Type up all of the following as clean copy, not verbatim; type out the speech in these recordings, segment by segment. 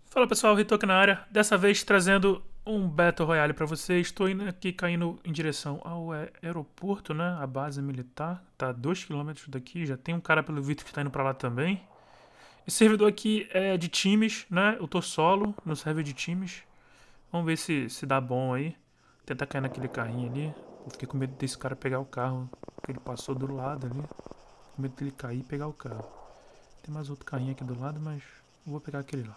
Fala pessoal, Ritoque na área. Dessa vez trazendo um Battle Royale pra vocês. Estou indo aqui caindo em direção ao aeroporto, né? A base militar. Tá a 2 km daqui. Já tem um cara pelo visto que tá indo pra lá também. Esse servidor aqui é de times, né? Eu tô solo no server de times. Vamos ver se dá bom aí. Tentar cair naquele carrinho ali. Eu fiquei com medo desse cara pegar o carro. Que ele passou do lado ali. Com medo dele cair e pegar o carro. Tem mais outro carrinho aqui do lado, mas eu vou pegar aquele lá.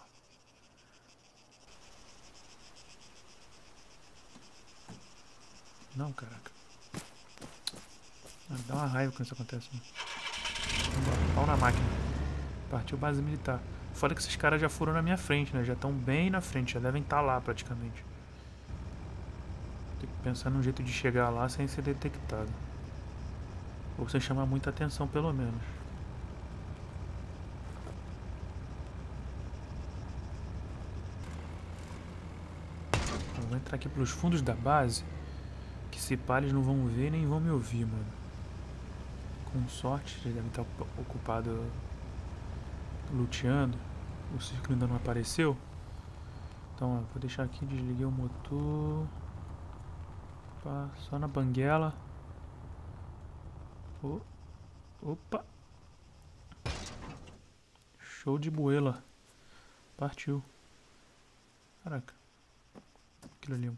Não, caraca. Dá uma raiva quando isso acontece, mano. Vambora, pau na máquina. Partiu base militar. Foda que esses caras já foram na minha frente, né? Já estão bem na frente, já devem estar lá praticamente. Tem que pensar num jeito de chegar lá sem ser detectado. Ou sem chamar muita atenção, pelo menos. Eu vou entrar aqui pelos fundos da base. Que se pá, eles não vão ver nem vão me ouvir, mano. Com sorte, eles devem estar ocupados luteando. O círculo ainda não apareceu. Então, ó, vou deixar aqui, desliguei o motor. Opa, só na banguela. Oh, opa! Show de buela. Partiu. Caraca. Aquilo ali.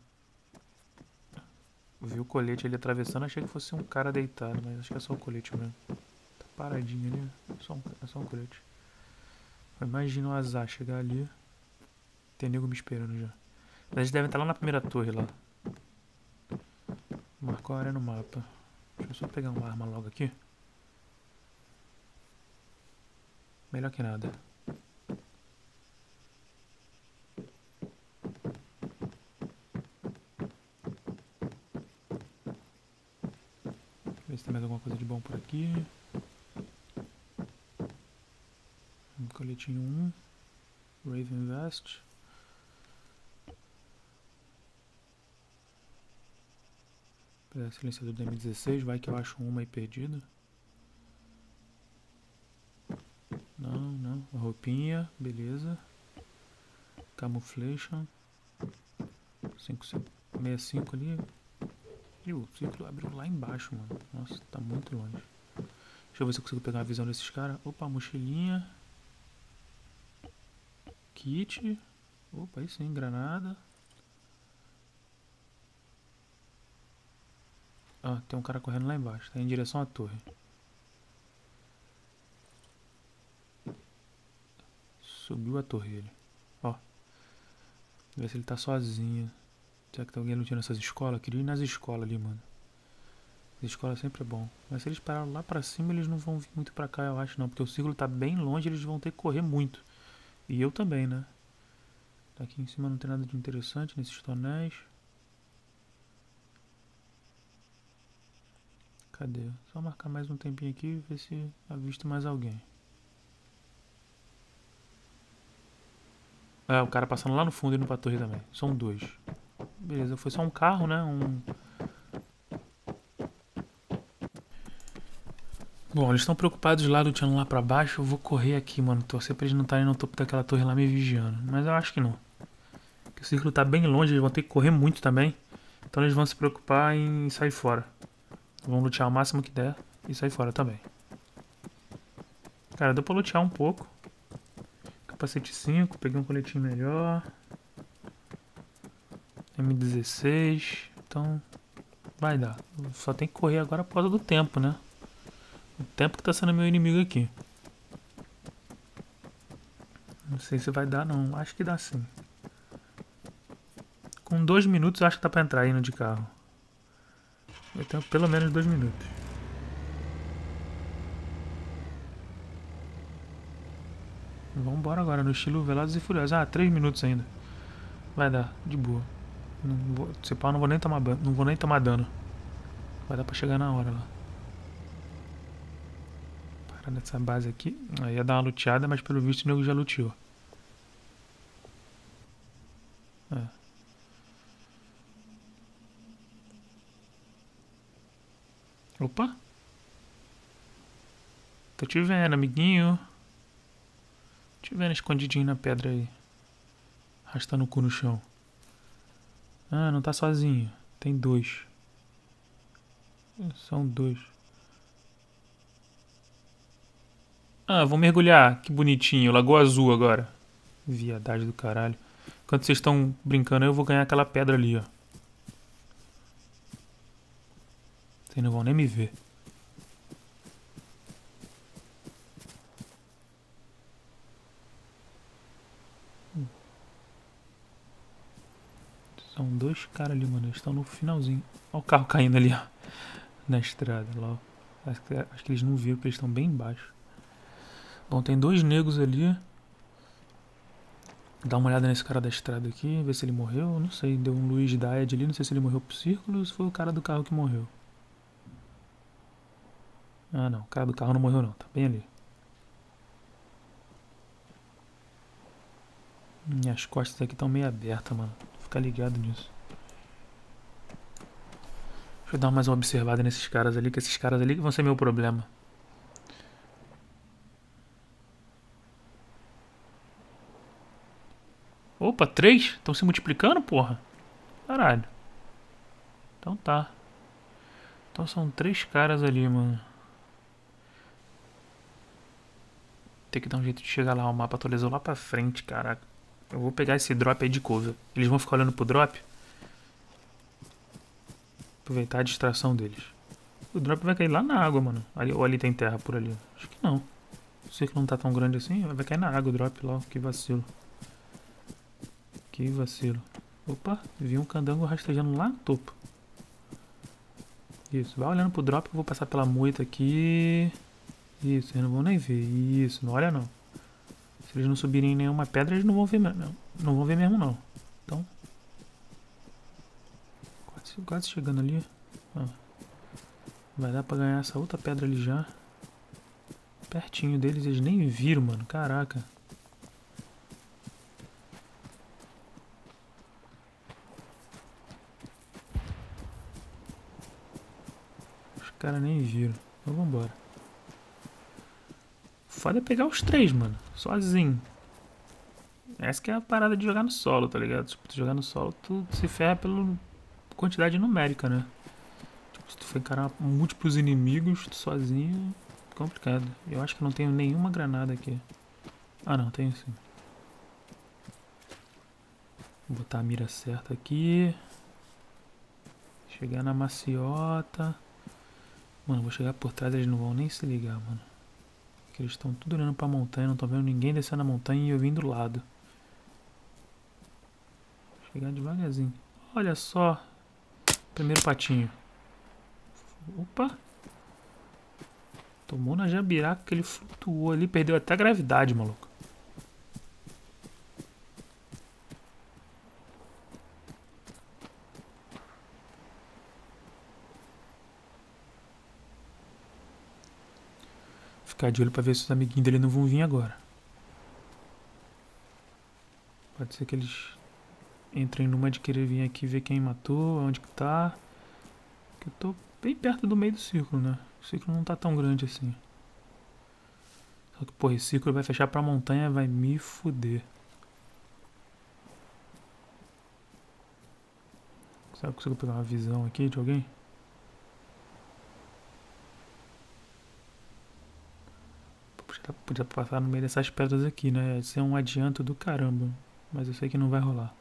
Vi o colete ali atravessando, achei que fosse um cara deitado, mas acho que é só o colete mesmo. Tá paradinho ali. É só um colete. Imagina o azar chegar ali. Tem nego me esperando já. Mas eles devem estar lá na primeira torre lá. Marcou a área no mapa. Deixa eu só pegar uma arma logo aqui. Melhor que nada. Ver se tem mais alguma coisa de bom por aqui. Um coletinho 1. Raven Vest. Pegar silenciador do M16. Vai que eu acho uma aí perdida. Não. Roupinha. Beleza. Camuflation. 65 ali. E o círculo abriu lá embaixo, mano. Nossa, tá muito longe. Deixa eu ver se eu consigo pegar a visão desses caras. Opa, mochilinha. Kit. Opa, aí sim, granada. Ah, tem um cara correndo lá embaixo. Tá em direção à torre. Subiu a torre ele. Ó. Ver se ele tá sozinho. Será que tem alguém lutando nessas escolas? Queria ir nas escolas ali, mano. As escolas sempre é bom. Mas se eles pararam lá pra cima, eles não vão vir muito pra cá, eu acho não. Porque o círculo tá bem longe, eles vão ter que correr muito. E eu também, né? Aqui em cima não tem nada de interessante nesses tonéis. Cadê? Só marcar mais um tempinho aqui e ver se avisto mais alguém. É, o cara passando lá no fundo e indo pra torre também. São dois. Beleza, foi só um carro, né? Bom, eles estão preocupados lá lutando lá pra baixo. Eu vou correr aqui, mano. Torcer pra eles não estarem no topo daquela torre lá me vigiando. Mas eu acho que não. Porque o círculo tá bem longe, eles vão ter que correr muito também. Então eles vão se preocupar em sair fora. Vão lutear o máximo que der e sair fora também. Cara, deu pra lutear um pouco. Capacete 5, peguei um coletinho melhor. M16. Então, vai dar. Só tem que correr agora por causa do tempo, né? O tempo que tá sendo meu inimigo aqui. Não sei se vai dar não. Acho que dá sim. Com 2 minutos acho que dá pra entrar indo de carro. Eu tenho pelo menos 2 minutos. Vambora agora, no estilo Velozes e Furiosos. Ah, 3 minutos ainda. Vai dar, de boa. Não vou, se pá, não vou nem tomar dano. Vai dar pra chegar na hora lá. Parar nessa base aqui. Aí ia dar uma luteada, mas pelo visto o nego já luteou. É. Opa! Tô te vendo, amiguinho. Te vendo escondidinho na pedra aí. Arrastando o cu no chão. Ah, não tá sozinho. Tem dois. São dois. Ah, vou mergulhar. Que bonitinho. Lagoa Azul agora. Viadagem do caralho. Enquanto vocês estão brincando, eu vou ganhar aquela pedra ali, ó. Vocês não vão nem me ver. São dois caras ali, mano. Eles estão no finalzinho. Olha o carro caindo ali, ó. Na estrada, lá. Acho que eles não viram, porque eles estão bem embaixo. Bom, tem dois negros ali. Dá uma olhada nesse cara da estrada aqui, ver se ele morreu. Não sei, deu um Luiz Died ali. Não sei se ele morreu pro círculo ou se foi o cara do carro que morreu. Ah, não. O cara do carro não morreu, não. Tá bem ali. Minhas costas aqui estão meio abertas, mano. Vou ficar ligado nisso. Deixa eu dar mais uma observada nesses caras ali, que esses caras ali que vão ser meu problema. Opa, 3? Estão se multiplicando, porra? Caralho. Então tá. Então são 3 caras ali, mano. Tem que dar um jeito de chegar lá. O mapa atualizou lá pra frente, caraca. Eu vou pegar esse drop aí de cover. Eles vão ficar olhando pro drop. Aproveitar a distração deles. O drop vai cair lá na água, mano. Ou ali tem terra por ali? Acho que não. O círculo não tá tão grande assim. Vai cair na água o drop lá. Que vacilo. Que vacilo. Opa, vi um candango rastejando lá no topo. Isso, vai olhando pro drop. Eu vou passar pela moita aqui. Isso, eles não vão nem ver. Isso, não olha não. Se eles não subirem em nenhuma pedra, eles não vão ver mesmo. Não vão ver mesmo não. Então. Quase chegando ali. Ah, vai dar pra ganhar essa outra pedra ali já. Pertinho deles, eles nem viram, mano. Caraca. Os caras nem viram. Então vambora. Foda é pegar os 3, mano. Sozinho. Essa que é a parada de jogar no solo, tá ligado? Tipo, tu jogar no solo, tu se ferra pela quantidade numérica, né? Tipo, se tu for encarar múltiplos inimigos, tu sozinho, é complicado. Eu acho que não tenho nenhuma granada aqui. Ah não, tenho sim. Vou botar a mira certa aqui. Chegar na maciota. Mano, vou chegar por trás, eles não vão nem se ligar, mano. Porque eles estão tudo olhando pra montanha, não estão vendo ninguém descendo a montanha e eu vim do lado. Chegar devagarzinho. Olha só. Primeiro patinho. Opa. Tomou na jabiraca que ele flutuou ali. Perdeu até a gravidade, maluco. Ficar de olho pra ver se os amiguinhos dele não vão vir agora. Pode ser que eles entrem numa de querer vir aqui ver quem matou, onde que tá. Que eu tô bem perto do meio do círculo, né? O círculo não tá tão grande assim. Só que, porra, esse círculo vai fechar pra montanha, vai me fuder. Será que eu consigo pegar uma visão aqui de alguém? Podia passar no meio dessas pedras aqui, né? Ia ser um adianto do caramba. Mas eu sei que não vai rolar.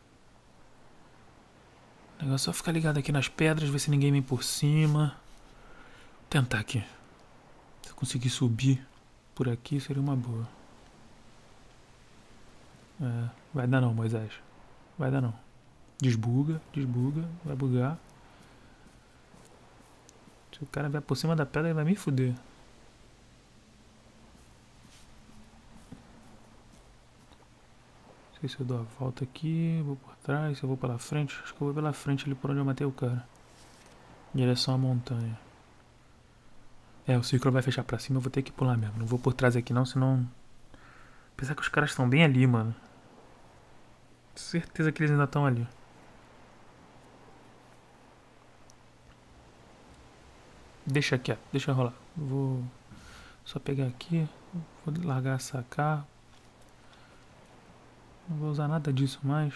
O negócio é só ficar ligado aqui nas pedras, ver se ninguém vem por cima. Vou tentar aqui. Se eu conseguir subir por aqui, seria uma boa. É, vai dar não, Moisés. Vai dar não. Desbuga, vai bugar. Se o cara vier por cima da pedra, ele vai me fuder. Não sei se eu dou a volta aqui, vou por trás, se eu vou pela frente. Acho que eu vou pela frente ali por onde eu matei o cara. Em direção à montanha. É, o círculo vai fechar pra cima, eu vou ter que pular mesmo. Não vou por trás aqui não, senão... Apesar que os caras estão bem ali, mano. Certeza que eles ainda estão ali. Deixa quieto, deixa rolar. Vou só pegar aqui. Vou largar, sacar. Não vou usar nada disso mais.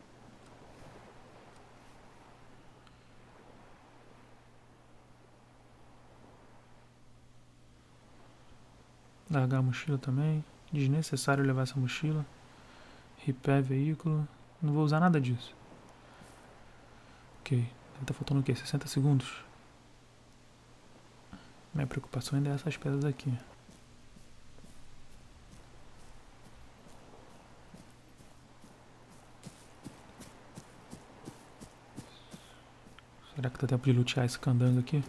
Largar a mochila também. Desnecessário levar essa mochila. Repair veículo. Não vou usar nada disso. Ok. Tá faltando o quê? 60 segundos. Minha preocupação ainda é essas pedras aqui. Será que dá tempo de lutear esse candango aqui?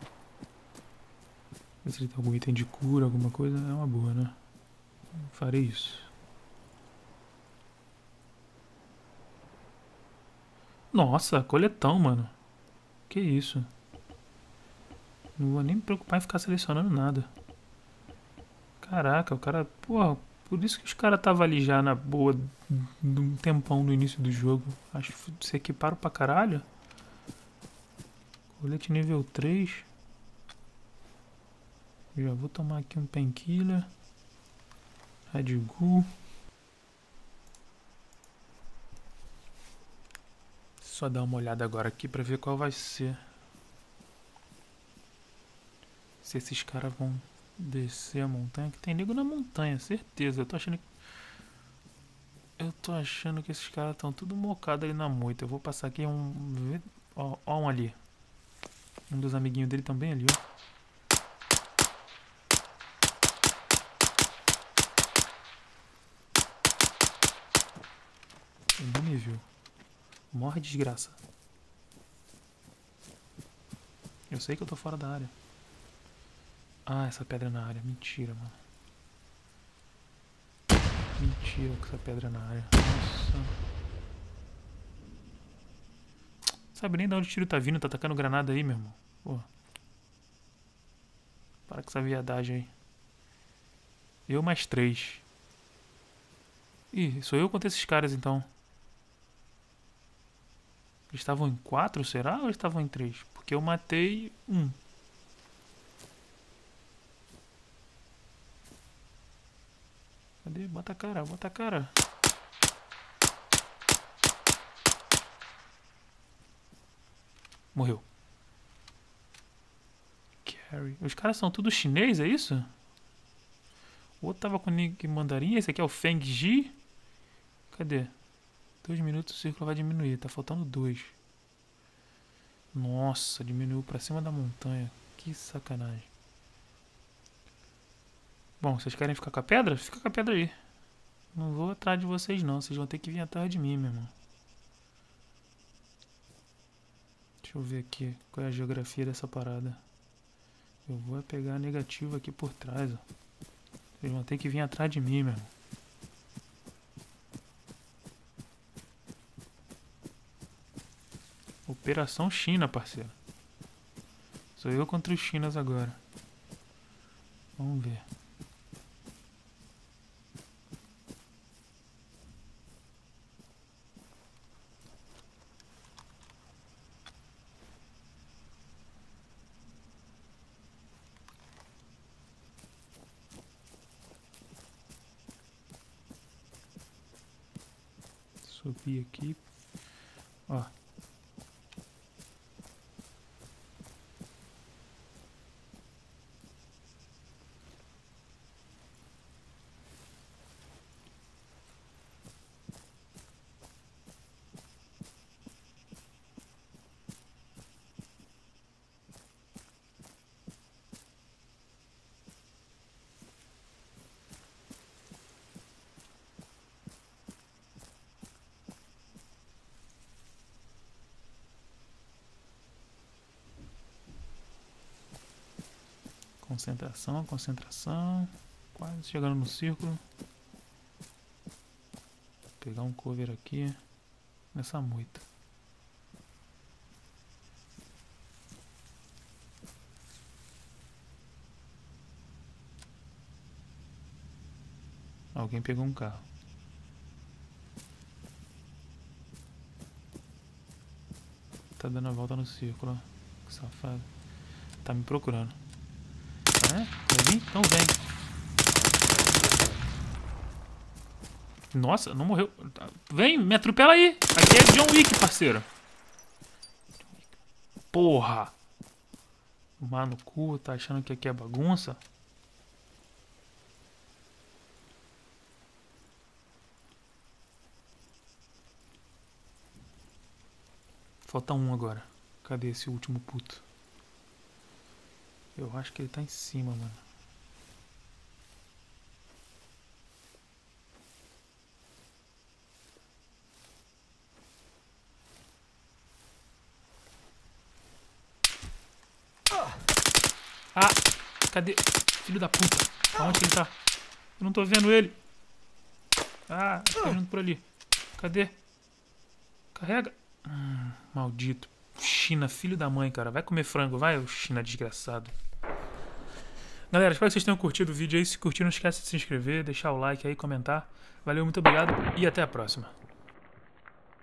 Ver se ele tem algum item de cura, alguma coisa. É uma boa, né? Farei isso. Nossa, coletão, mano. Que isso? Não vou nem me preocupar em ficar selecionando nada. Caraca, o cara... Porra, por isso que os caras estavam ali já na boa um tempão no início do jogo. Acho que se equiparam pra caralho. Colete nível 3. Já vou tomar aqui um painkiller. Red Ghoul. Só dar uma olhada agora aqui pra ver qual vai ser. Se esses caras vão descer a montanha. Que tem nego na montanha, certeza. Eu tô achando que esses caras estão tudo mocados ali na moita. Eu vou passar aqui um... Ó, um ali. Um dos amiguinhos dele também ali, ó. Ele não me viu. Morre, desgraça. Eu sei que eu tô fora da área. Ah, essa pedra é na área. Mentira, mano. Mentira que essa pedra é na área. Nossa. Sabe nem de onde o tiro tá vindo. Tá atacando granada aí, meu irmão. Pô. Para com essa viadagem aí. Eu mais 3. Ih, sou eu contra esses caras então. Eles estavam em 4, será? Ou eles estavam em 3? Porque eu matei 1. Cadê? Bota a cara, bota a cara. Morreu. Carry. Os caras são tudo chinês, é isso? O outro tava com nick mandarim. Esse aqui é o Feng Ji. Cadê? 2 minutos o círculo vai diminuir. Tá faltando 2. Nossa, diminuiu pra cima da montanha. Que sacanagem. Bom, vocês querem ficar com a pedra? Fica com a pedra aí. Não vou atrás de vocês não. Vocês vão ter que vir atrás de mim, meu irmão. Deixa eu ver aqui qual é a geografia dessa parada. Eu vou pegar a negativa aqui por trás, ó. Vocês vão ter que vir atrás de mim, meu irmão. Operação China, parceiro. Sou eu contra os chinas agora. Vamos ver. Subir aqui. Ó. Concentração, concentração. Quase chegando no círculo. Vou pegar um cover aqui. Nessa moita. Alguém pegou um carro. Tá dando a volta no círculo, ó. Que safado. Tá me procurando. É? Quer vir? Então vem. Nossa, não morreu. Vem, me atropela aí. Aqui é John Wick, parceiro. Porra. Tomar no cu, tá achando que aqui é bagunça? Falta um agora. Cadê esse último puto? Eu acho que ele tá em cima, mano. Ah! Cadê? Filho da puta. Aonde ele tá? Eu não tô vendo ele. Ah, tá vindo por ali. Cadê? Carrega. Maldito. China, filho da mãe, cara. Vai comer frango, vai, China desgraçado. Galera, espero que vocês tenham curtido o vídeo aí. Se curtiram, não esquece de se inscrever, deixar o like aí, comentar. Valeu, muito obrigado e até a próxima.